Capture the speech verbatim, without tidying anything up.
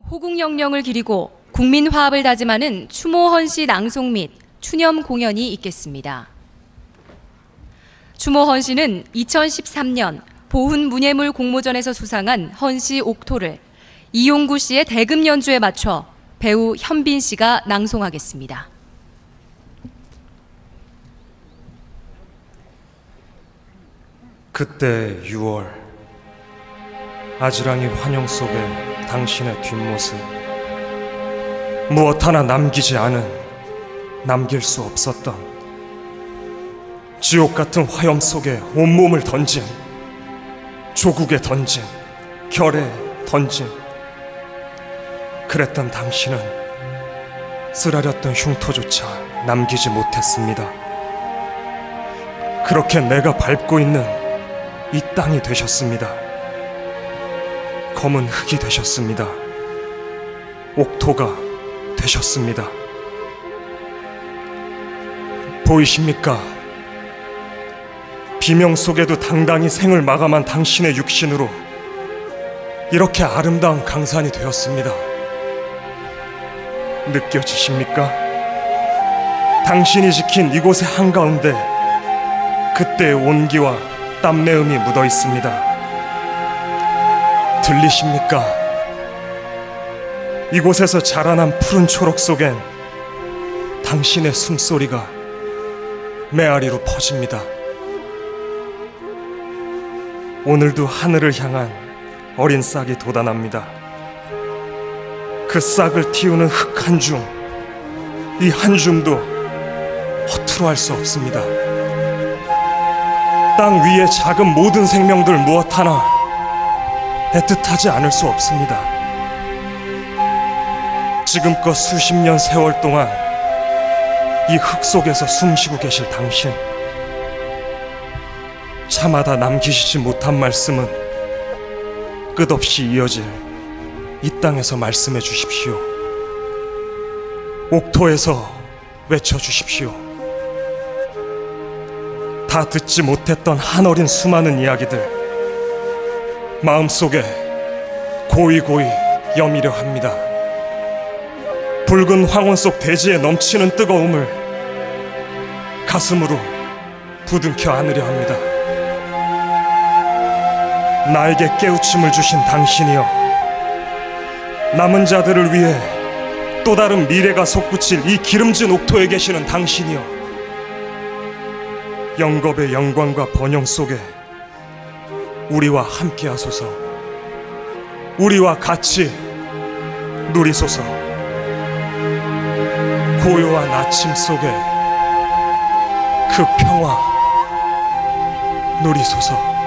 호국영령을 기리고 국민 화합을 다짐하는 추모 헌시 낭송 및 추념 공연이 있겠습니다. 추모 헌시는 이천십삼 년 보훈 문예물 공모전에서 수상한 헌시 옥토를 이용구 씨의 대금 연주에 맞춰 배우 현빈 씨가 낭송하겠습니다. 그때 유월 아지랑이 환영 속에 당신의 뒷모습 무엇 하나 남기지 않은 남길 수 없었던 지옥 같은 화염 속에 온몸을 던진 조국에 던진 결에 던진 그랬던 당신은 쓰라렸던 흉터조차 남기지 못했습니다. 그렇게 내가 밟고 있는 이 땅이 되셨습니다. 검은 흙이 되셨습니다. 옥토가 되셨습니다. 보이십니까? 비명 속에도 당당히 생을 마감한 당신의 육신으로 이렇게 아름다운 강산이 되었습니다. 느껴지십니까? 당신이 지킨 이곳의 한가운데 그때의 온기와 땀내음이 묻어 있습니다. 들리십니까? 이곳에서 자라난 푸른 초록 속엔 당신의 숨소리가 메아리로 퍼집니다. 오늘도 하늘을 향한 어린 싹이 돋아납니다. 그 싹을 틔우는 흙 한 줌, 이 한 줌도 허투루 할 수 없습니다. 땅 위에 작은 모든 생명들 무엇 하나 애틋하지 않을 수 없습니다. 지금껏 수십 년 세월 동안 이 흙 속에서 숨쉬고 계실 당신, 차마다 남기시지 못한 말씀은 끝없이 이어질 이 땅에서 말씀해 주십시오. 옥토에서 외쳐 주십시오. 다 듣지 못했던 한어린 수많은 이야기들 마음속에 고이고이 여미려 합니다. 붉은 황혼 속 대지에 넘치는 뜨거움을 가슴으로 부둥켜 안으려 합니다. 나에게 깨우침을 주신 당신이여, 남은 자들을 위해 또 다른 미래가 솟구칠 이 기름진 옥토에 계시는 당신이여, 영겁의 영광과 번영 속에 우리와 함께 하소서. 우리와 같이 누리소서. 고요한 아침 속에 그 평화 누리소서.